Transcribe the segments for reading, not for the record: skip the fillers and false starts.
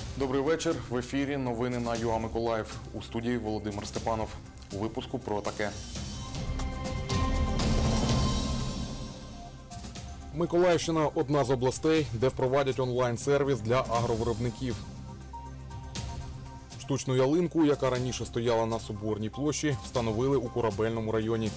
Добрий вечір. В ефірі новини на ЮА Миколаїв. У студії Володимир Степанов. У випуску про таке. Миколаївщина – одна з областей, де впровадять онлайн-сервіс для агровиробників. Штучну ялинку, яка раніше стояла на Соборній площі, встановили у Корабельному районі.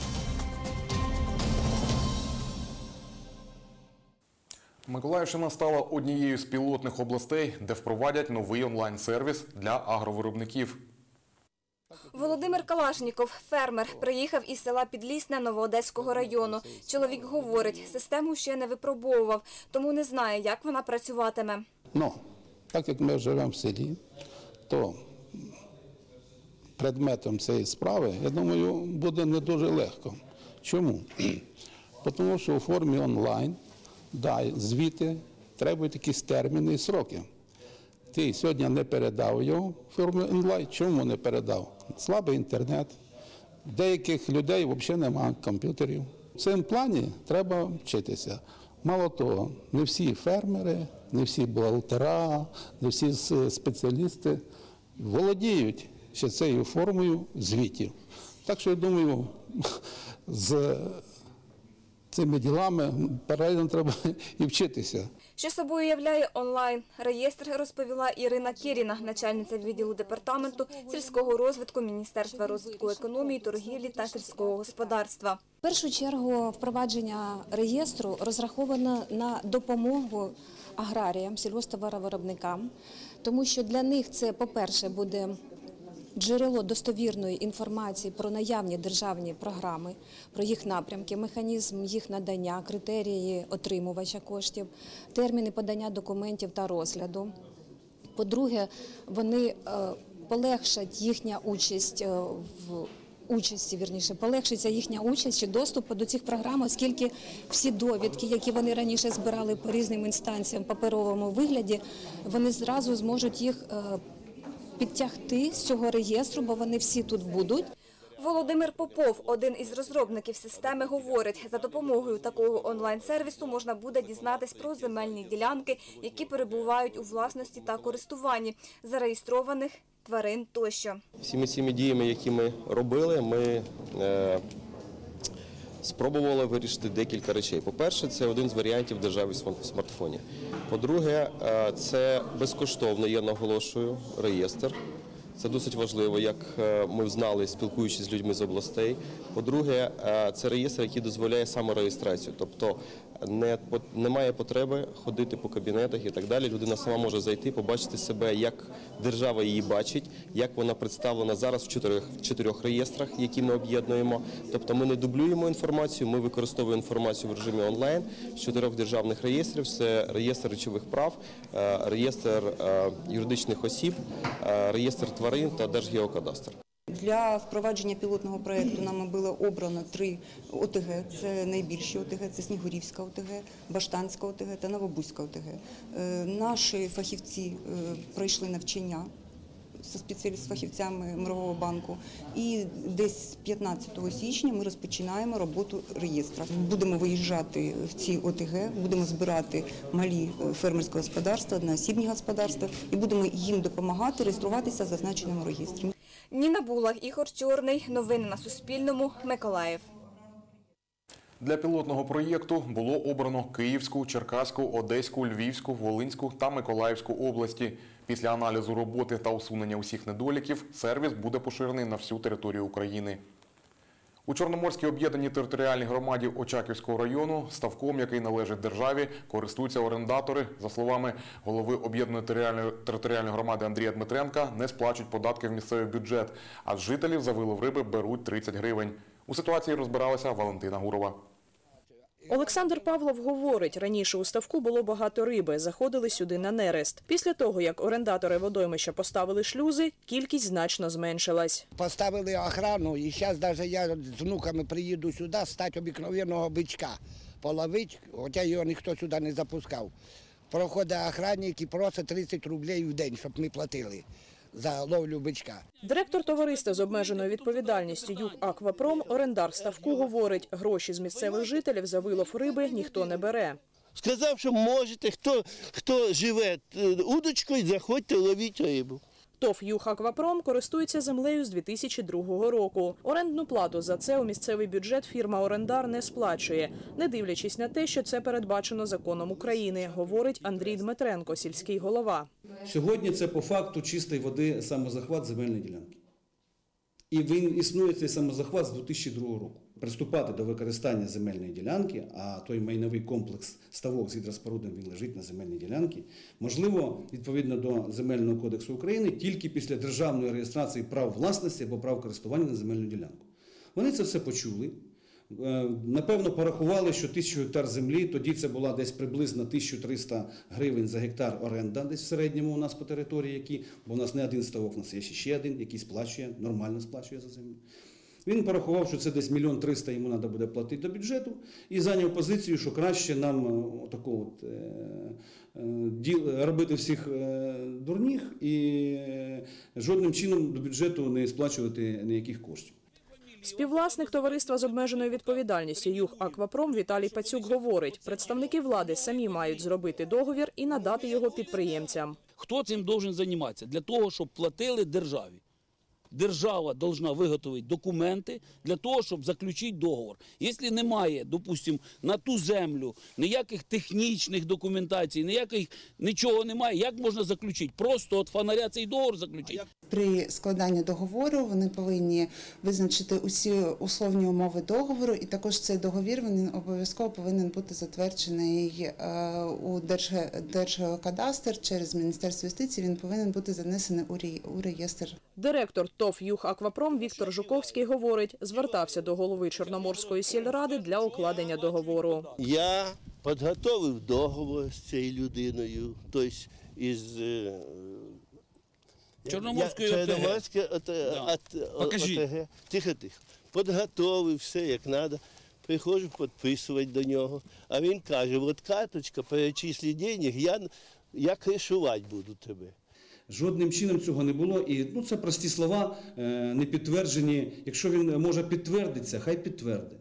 Миколаївщина стала однією з пілотних областей, де впровадять новий онлайн-сервіс для агровиробників. Володимир Калашніков, фермер, приїхав із села Підлісне Новоодеського району. Чоловік говорить, систему ще не випробовував, тому не знає, як вона працюватиме. Так як ми живемо в селі, то предметом цієї справи, я думаю, буде не дуже легко. Чому? Тому що у формі онлайн, звіти, треба якісь терміни і сроки. Ти сьогодні не передав його в формі онлайн. Чому не передав? Слабий інтернет. Деяких людей взагалі немає комп'ютерів. В цьому плані треба вчитися. Мало того, не всі фермери, не всі бухгалтера, не всі спеціалісти володіють ще цією формою звітів. Так що, я думаю, з цими ділами паралельно треба і вчитися. Що собою являє онлайн-реєстр, розповіла Ірина Кіріна, начальниця відділу департаменту сільського розвитку Міністерства розвитку економії, торгівлі та сільського господарства. В першу чергу впровадження реєстру розраховано на допомогу аграріям, сільгосптоваровиробникам, тому що для них це, по-перше, буде джерело достовірної інформації про наявні державні програми, про їх напрямки, механізм їх надання, критерії отримувача коштів, терміни подання документів та розгляду. По-друге, вони полегшать їхня полегшиться їхня участь чи доступ до цих програм, оскільки всі довідки, які вони раніше збирали по різним інстанціям в паперовому вигляді, вони зразу зможуть їх підтягти з цього реєстру, бо вони всі тут будуть. Володимир Попов, один із розробників системи, говорить, за допомогою такого онлайн-сервісу можна буде дізнатись про земельні ділянки, які перебувають у власності та користуванні, зареєстрованих тварин тощо. Всіми цими діями, які ми робили, ми спробували вирішити декілька речей. По-перше, це один з варіантів держави в смартфоні. По-друге, це безкоштовно, я наголошую, реєстр. Це досить важливо, як ми знали, спілкуючись з людьми з областей. По-друге, це реєстр, який дозволяє самореєстрацію. Тобто немає потреби ходити по кабінетах і так далі. Людина сама може зайти, побачити себе, як держава її бачить, як вона представлена зараз в чотирьох реєстрах, які ми об'єднуємо. Тобто ми не дублюємо інформацію, ми використовуємо інформацію в режимі онлайн з 4 державних реєстрів. Це реєстр речових прав, реєстр юридичних осіб, реєстр тварин та Держгеокадастр. Для впровадження пілотного проєкту нами було обрано 3 ОТГ. Це найбільші ОТГ, це Снігурівська ОТГ, Баштанська ОТГ та Новобузька ОТГ. Наші фахівці пройшли навчання з фахівцями Мирового банку. І десь 15 січня ми розпочинаємо роботу реєстру. Будемо виїжджати в ці ОТГ, будемо збирати малі фермерські господарства, одноосібні господарства і будемо їм допомагати реєструватися в зазначеному реєстрі. Ніна Булах, Ігор Чорний. Новини на Суспільному. Миколаїв. Для пілотного проєкту було обрано Київську, Черкаську, Одеську, Львівську, Волинську та Миколаївську області. Після аналізу роботи та усунення усіх недоліків сервіс буде поширений на всю територію України. У Чорноморській об'єднаній територіальній громаді Очаківського району ставком, який належить державі, користуються орендатори. За словами голови об'єднаної територіальної громади Андрія Дмитренка, не сплачують податки в місцевий бюджет, а з жителів за вилов риби беруть 30 гривень. У ситуації розбиралася Валентина Гурова. Олександр Павлов говорить, раніше у ставку було багато риби, заходили сюди на нерест. Після того, як орендатори водоймища поставили шлюзи, кількість значно зменшилась. Поставили охрану, і зараз навіть я з внуками приїду сюди, стати обикновеного бичка, половити, хоча його ніхто сюди не запускав. Проходить охранник і просить 30 рублів в день, щоб ми платили за ловлю бичка. Директор товариства з обмеженою відповідальністю «Югаквапром», орендар ставку, говорить, гроші з місцевих жителів за вилов риби ніхто не бере. Сказав, що можете, хто живе удочкою, заходьте, ловіть рибу. ТОВ «Юг-Аквапром» користується землею з 2002 року. Орендну плату за це у місцевий бюджет фірма-орендар не сплачує, не дивлячись на те, що це передбачено законом України, говорить Андрій Дмитренко, сільський голова. Сьогодні це по факту чистої води самозахват земельної ділянки. І він існує, цей самозахват, з 2002 року. Приступати до використання земельної ділянки, а той майновий комплекс ставок з гідроспорудом, він лежить на земельній ділянці, можливо, відповідно до Земельного кодексу України, тільки після державної реєстрації прав власності або прав користування на земельну ділянку. Вони це все почули. Напевно, порахували, що 1000 гектар землі, тоді це була десь приблизно 1300 гривень за гектар оренда, десь в середньому у нас по території, бо у нас не один ставок, у нас є ще один, який сплачує, нормально сплачує за землю. Він порахував, що це десь 1 300 000 йому треба буде платити до бюджету, і зайняв позицію, що краще нам робити всіх дурніх і жодним чином до бюджету не сплачувати ніяких коштів. Співвласник товариства з обмеженою відповідальністю «Юг-Аквапром» Віталій Пацюк говорить, представники влади самі мають зробити договір і надати його підприємцям. Хто цим повинен займатися? Для того, щоб платили державі. Держава повинна виготовити документи для того, щоб заключити договор. Якщо немає, допустимо, на ту землю ніяких технічних документацій, нічого немає, як можна заключити? Просто від фонаря цей договор заключити? При складанні договору вони повинні визначити усі условні умови договору, і також цей договір він обов'язково повинен бути затверджений у Держгеокадастр через Міністерство юстиції, він повинен бути занесений у реєстр. Директор ТОВ «Юг-Аквапром» Віктор Жуковський говорить, звертався до голови Чорноморської сільради для укладення договору. Я підготовив договор з цією людиною, тобто із Чорноморської ОТГ. Тихо. Підготовив все, як треба. Приходжу підписувати до нього. А він каже, от карточка, перечислі денег, я кришувати буду тебе. Жодним чином цього не було. І це прості слова, не підтверджені. Якщо він може підтвердитися, хай підтвердить.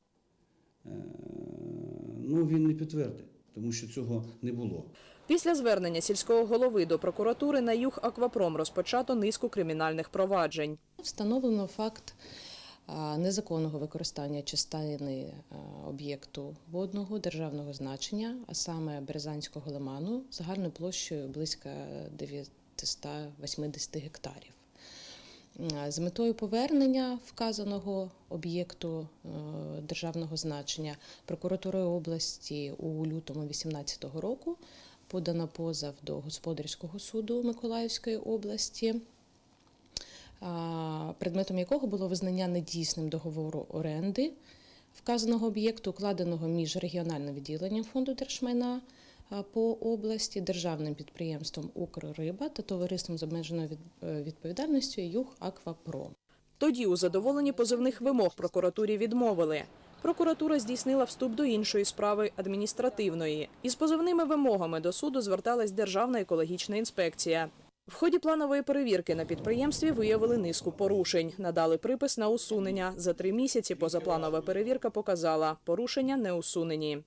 Він не підтвердить, тому що цього не було. Після звернення сільського голови до прокуратури на «Юг-Аквапром» розпочато низку кримінальних проваджень. Встановлено факт незаконного використання частини об'єкту водного державного значення, а саме Березанського лиману, загальною площею близько 980 гектарів. З метою повернення вказаного об'єкту державного значення прокуратурою області у лютому 2018 року подано позов до Господарського суду Миколаївської області, предметом якого було визнання недійсним договору оренди вказаного об'єкту, укладеного між регіональним відділенням Фонду держмайна по області, державним підприємством «Укрриба» та товариством з обмеженою відповідальністю «Юг-Аквапром». Тоді у задоволенні позовних вимог прокуратурі відмовили. Прокуратура здійснила вступ до іншої справи – адміністративної. Із позовними вимогами до суду зверталась Державна екологічна інспекція. В ході планової перевірки на підприємстві виявили низку порушень. Надали припис на усунення. За 3 місяці позапланова перевірка показала – порушення не усунені.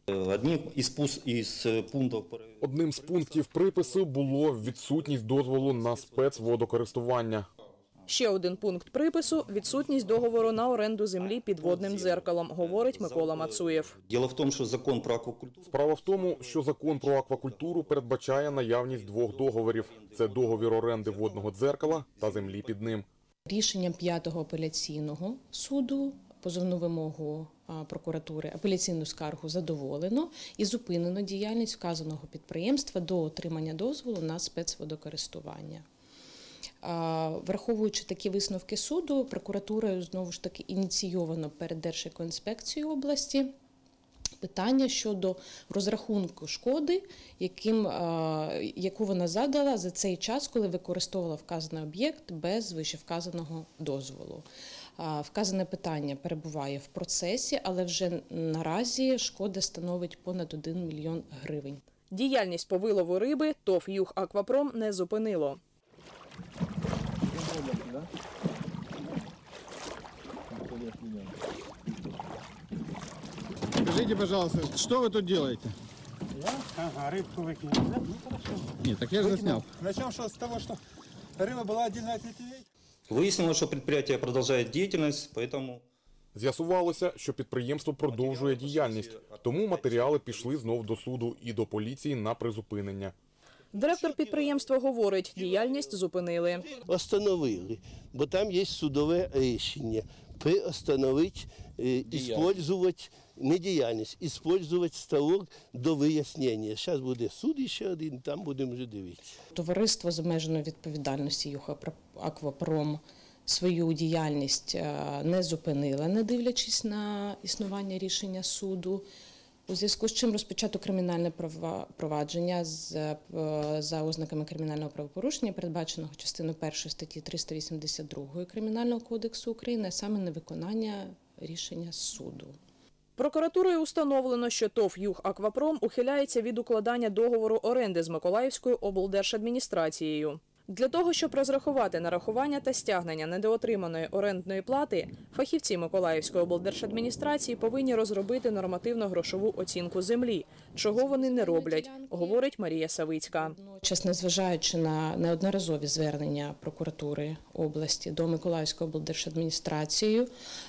Одним з пунктів припису було відсутність дозволу на спецводокористування. Ще один пункт припису – відсутність договору на оренду землі під водним дзеркалом, говорить Микола Мацуєв. Справа в тому, що закон про аквакультуру передбачає наявність 2 договорів. Це договір оренди водного дзеркала та землі під ним. Рішенням 5-го апеляційного суду позовну вимогу прокуратури, апеляційну скаргу задоволено і зупинено діяльність вказаного підприємства до отримання дозволу на спецводокористування. Враховуючи такі висновки суду, прокуратурою знову ж таки ініційовано перед Держекоінспекцією області питання щодо розрахунку шкоди, яку вона задала за цей час, коли використовувала вказаний об'єкт без вищевказаного дозволу. Вказане питання перебуває в процесі, але вже наразі шкода становить понад 1 мільйон гривень. Діяльність по вилову риби ТОВ «Юг-Аквапром» не зупинило. Скажите, пожалуйста, что вы тут делаете? Ага, рыбку выкинули, да? Ну хорошо. Нет, так я же заснял. Начнем с того, что рыба была отдельно от ветвей. Выяснилось, что предприятие продолжает деятельность, поэтому... З'ясувалося, що підприємство продовжує діяльність, тому матеріали пішли знов до суду і до поліції на призупинення. Директор підприємства говорить, діяльність зупинили. Остановили, бо там є судове рішення. Приостановити, використовувати не діяльність, використовувати ставок до вияснення. Зараз буде суд ще один, там будемо вже дивитися. Товариство з обмеженою відповідальністю «Юг Аквапром» свою діяльність не зупинила, не дивлячись на існування рішення суду. У зв'язку з чим розпочато кримінальне провадження за ознаками кримінального правопорушення, передбаченого частиною 1 статті 382 Кримінального кодексу України, а саме невиконання рішення суду. Прокуратурою установлено, що ТОВ «Юг Аквапром» ухиляється від укладання договору оренди з Миколаївською облдержадміністрацією. Для того, щоб розрахувати нарахування та стягнення недоотриманої орендної плати, фахівці Миколаївської облдержадміністрації повинні розробити нормативно-грошову оцінку землі, чого вони не роблять, говорить Марія Савицька. Чесно, незважаючи на неодноразові звернення прокуратури області до Миколаївської облдержадміністрації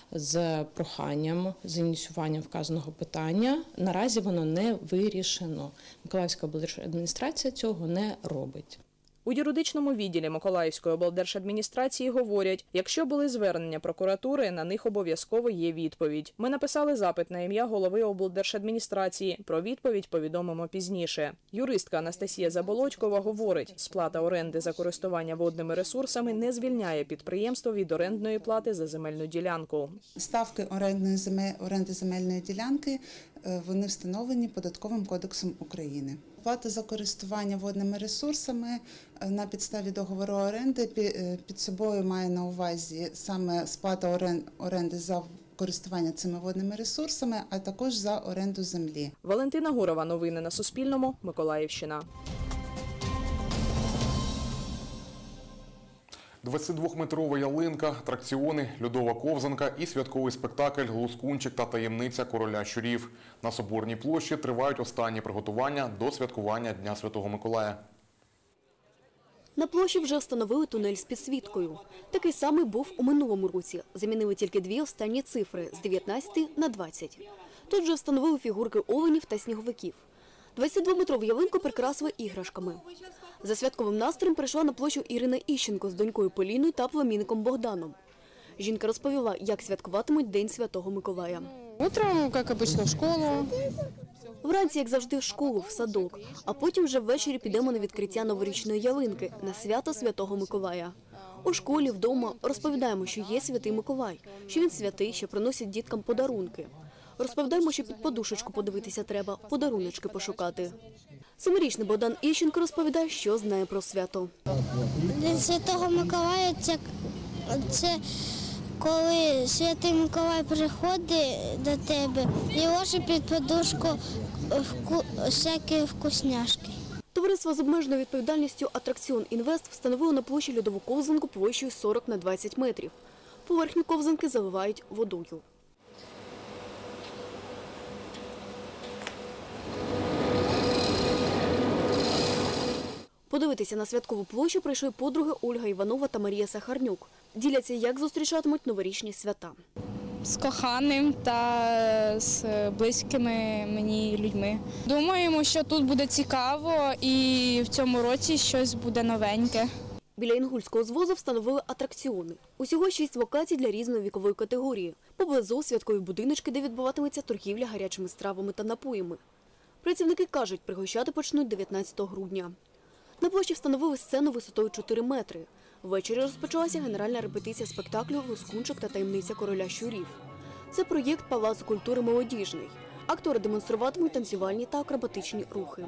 з проханням, з ініціюванням вказаного питання, наразі воно не вирішено. Миколаївська облдержадміністрація цього не робить. У юридичному відділі Миколаївської облдержадміністрації говорять, якщо були звернення прокуратури, на них обов'язково є відповідь. Ми написали запит на ім'я голови облдержадміністрації. Про відповідь повідомимо пізніше. Юристка Анастасія Заболотькова говорить, сплата оренди за користування водними ресурсами не звільняє підприємство від орендної плати за земельну ділянку. Ставки оренди земельної ділянки вони встановлені Податковим кодексом України. Плата за користування водними ресурсами на підставі договору оренди під собою має на увазі саме сплата оренди за користування цими водними ресурсами, а також за оренду землі. Валентина Гурова, новини на Суспільному, Миколаївщина. 22-метрова ялинка, атракціони, льодова ковзанка і святковий спектакль «Лускунчик та таємниця короля щурів». На Соборній площі тривають останні приготування до святкування Дня Святого Миколая. На площі вже встановили тунель з підсвіткою. Такий самий був у минулому році. Замінили тільки дві останні цифри – з 19 на 20. Тут вже встановили фігурки оленів та сніговиків. 22-метрову ялинку прикрасили іграшками. За святковим настроєм прийшла на площу Ірина Іщенко з донькою Поліною та племінником Богданом. Жінка розповіла, як святкуватимуть День Святого Миколая. Утром, як обично, в школу. Вранці, як завжди, в школу, в садок. А потім вже ввечері підемо на відкриття новорічної ялинки на свято Святого Миколая. У школі, вдома розповідаємо, що є Святий Миколай, що він святий, що приносить діткам подарунки. Розповідаємо, що під подушечку подивитися треба, подаруночки пошукати. 7-річний Богдан Іщенко розповідає, що знає про свято. День Святого Миколая це коли Святий Миколай приходить до тебе і ложить під подушку всякі вкусняшки. Товариство з обмеженою відповідальністю «Атракціон Інвест» встановило на площі льодову ковзанку площею 40 на 20 метрів. Поверхню ковзанки заливають водою. Подивитися на святкову площу прийшли подруги Ольга Іванова та Марія Сахарнюк. Діляться, як зустрічатимуть новорічні свята. З коханим та з близькими мені людьми. Думаємо, що тут буде цікаво і в цьому році щось буде новеньке. Біля Інгульського звозу встановили атракціони. Усього 6 локацій для різної вікової категорії. Поблизу святкові будиночки, де відбуватиметься торгівля гарячими стравами та напоями. Працівники кажуть, пригощати почнуть 19 грудня. На площі встановили сцену висотою 4 метри. Ввечері розпочалася генеральна репетиція спектаклю «Лускунчик та таємниця короля щурів». Це проєкт Палацу культури «Молодіжний». Актори демонструватимуть танцювальні та акробатичні рухи.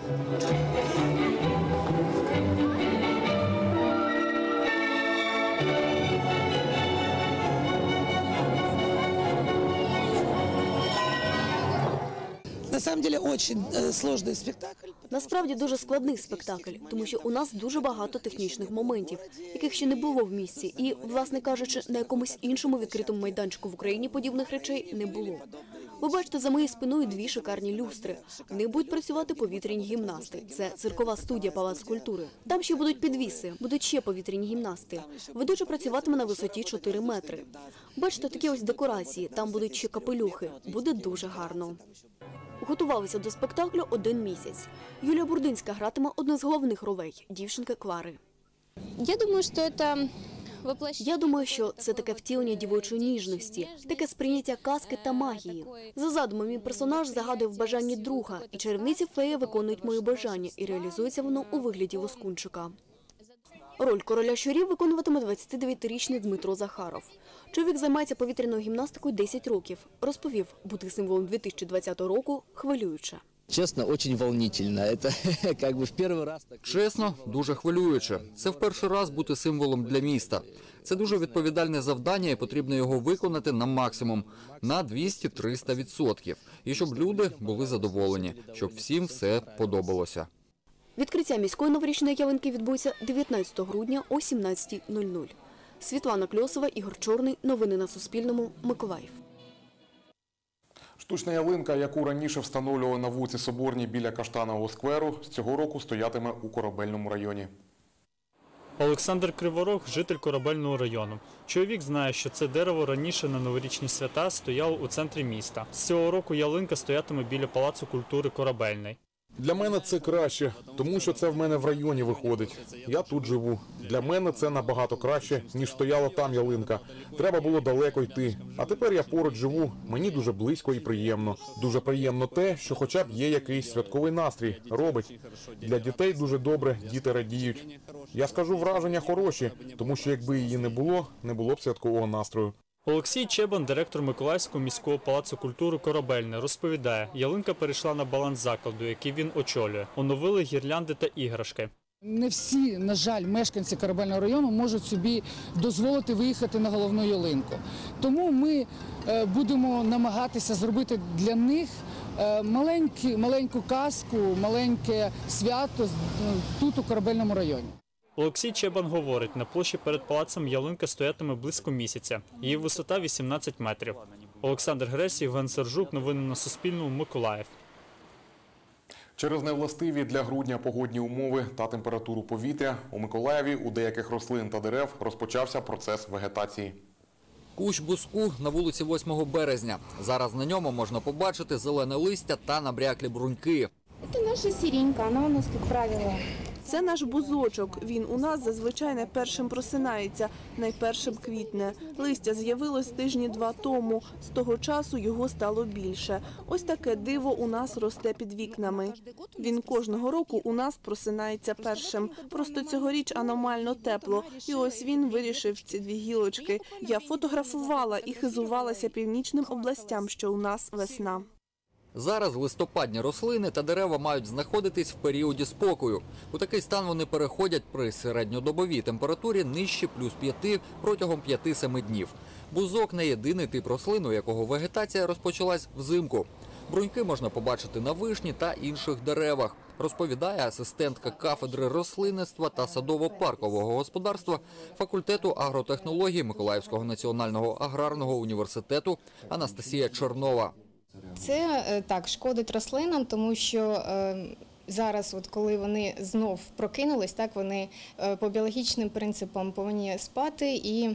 Насправді дуже складний спектакль, тому що у нас дуже багато технічних моментів, яких ще не було в місті. І, власне кажучи, на якомусь іншому відкритому майданчику в Україні подібних речей не було. Ви бачите за моєю спиною дві шикарні люстри. В них будуть працювати повітряні гімнасти. Це циркова студія Палацу культури. Там ще будуть підвіси, будуть ще повітряні гімнасти. Ведуча працюватиме на висоті 4 метри. Бачите, такі ось декорації, там будуть ще капелюхи. Буде дуже гарно. Готувалися до спектаклю 1 місяць. Юлія Бурдинська гратиме одну з головних ролей – дівчинки Клари. Я думаю, що це таке втілення дівочої ніжності, таке сприйняття казки та магії. За задумом, мій персонаж загадує в бажанні друга, і чарівниці феї виконують моє бажання, і реалізується воно у вигляді лоскунчика. Роль короля щурів виконуватиме 29-річний Дмитро Захаров. Чоловік займається повітряною гімнастикою 10 років. Розповів, бути символом 2020 року хвилююче. Чесно, дуже волнительно. Це, якби, в перший раз... Чесно, дуже хвилююче. Це в перший раз бути символом для міста. Це дуже відповідальне завдання і потрібно його виконати на максимум, на 200-300%. І щоб люди були задоволені, щоб всім все подобалося. Відкриття міської новорічної ялинки відбудеться 19 грудня о 17:00. Світлана Кльосова, Ігор Чорний. Новини на Суспільному. Миколаїв. Штучна ялинка, яку раніше встановлювали на вулиці Соборній біля Каштанового скверу, з цього року стоятиме у Корабельному районі. Олександр Криворог – житель Корабельного району. Чоловік знає, що це дерево раніше на новорічні свята стояло у центрі міста. З цього року ялинка стоятиме біля Палацу культури Корабельний. Для мене це краще, тому що це в мене в районі виходить. Я тут живу. Для мене це набагато краще, ніж стояла там ялинка. Треба було далеко йти. А тепер я поруч живу. Мені дуже близько і приємно. Дуже приємно те, що хоча б є якийсь святковий настрій. Робить. Для дітей дуже добре, діти радіють. Я скажу, враження хороші, тому що якби її не було б святкового настрою. Олексій Чебан, директор Миколаївського міського палацу культури Корабельне, розповідає, ялинка перейшла на баланс закладу, який він очолює. Оновили гірлянди та іграшки. Не всі, на жаль, мешканці Корабельного району можуть собі дозволити виїхати на головну ялинку. Тому ми будемо намагатися зробити для них маленьку казку, маленьке свято тут, у Корабельному районі. Олексій Чебан говорить, на площі перед палацем ялинка стоятиме близько місяця. Її висота 18 метрів. Олександр Гресь, Євген Сержук. Новини на Суспільному. Миколаїв. Через невластиві для грудня погодні умови та температуру повітря у Миколаєві у деяких рослин та дерев розпочався процес вегетації. Кущ бузку на вулиці 8 березня. Зараз на ньому можна побачити зелене листя та набряклі бруньки. Це наша сірінька, вона у нас, як правило. Це наш бузочок. Він у нас зазвичай найпершим просинається, найпершим квітне. Листя з'явилось тижні 2 тому. З того часу його стало більше. Ось таке диво у нас росте під вікнами. Він кожного року у нас просинається першим. Просто цьогоріч аномально тепло. І ось він вирішив ці 2 гілочки. Я фотографувала і хизувалася північним областям, що у нас весна. Зараз листопадні рослини та дерева мають знаходитись в періоді спокою. У такий стан вони переходять при середньодобовій температурі нижче плюс 5 протягом 5-7 днів. Бузок – не єдиний тип рослин, у якого вегетація розпочалась взимку. Бруньки можна побачити на вишні та інших деревах, розповідає асистентка кафедри рослинництва та садово-паркового господарства факультету агротехнологій Миколаївського національного аграрного університету Анастасія Чорнова. Це так шкодить рослинам, тому що зараз, от коли вони знов прокинулись, так вони по біологічним принципам повинні спати, і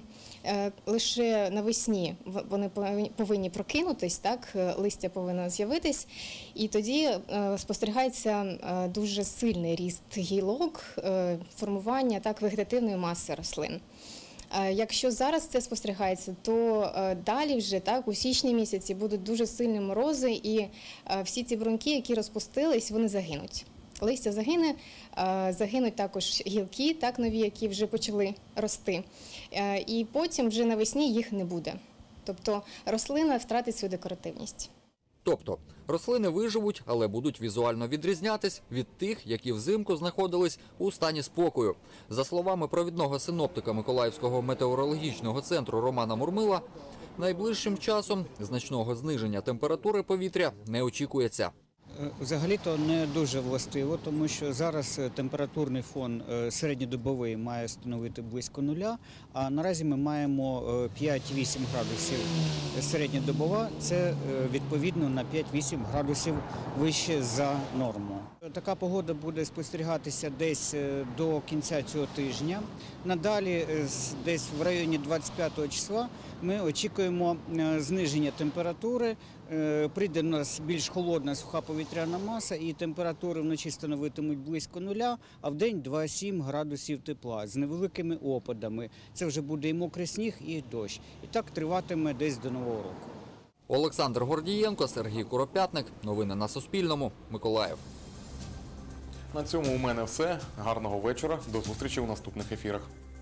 лише навесні вони повинні прокинутись, так листя повинно з'явитись, і тоді спостерігається дуже сильний ріст гілок, формування так вегетативної маси рослин. Якщо зараз це спостерігається, то далі вже так у січні місяці будуть дуже сильні морози, і всі ці бруньки, які розпустились, вони загинуть. Листя загине, загинуть також гілки, так нові, які вже почали рости. І потім вже навесні їх не буде. Тобто рослина втратить свою декоративність. Тобто рослини виживуть, але будуть візуально відрізнятись від тих, які взимку знаходились у стані спокою. За словами провідного синоптика Миколаївського метеорологічного центру Романа Мурмила, найближчим часом значного зниження температури повітря не очікується. Взагалі-то не дуже властиво, тому що зараз температурний фон середньодобовий має становити близько нуля, а наразі ми маємо 5-8 градусів середньодобова, це відповідно на 5-8 градусів вище за норму. Така погода буде спостерігатися десь до кінця цього тижня. Надалі, десь в районі 25 числа, ми очікуємо зниження температури, прийде до нас більш холодна суха повітряна маса і температури вночі становитимуть близько нуля, а в день 2-7 градусів тепла з невеликими опадами. Це вже буде і мокрий сніг, і дощ. І так триватиме десь до Нового року. Олександр Гордієнко, Сергій Куропятник. Новини на Суспільному. Миколаїв. На цьому у мене все. Гарного вечора. До зустрічі у наступних ефірах.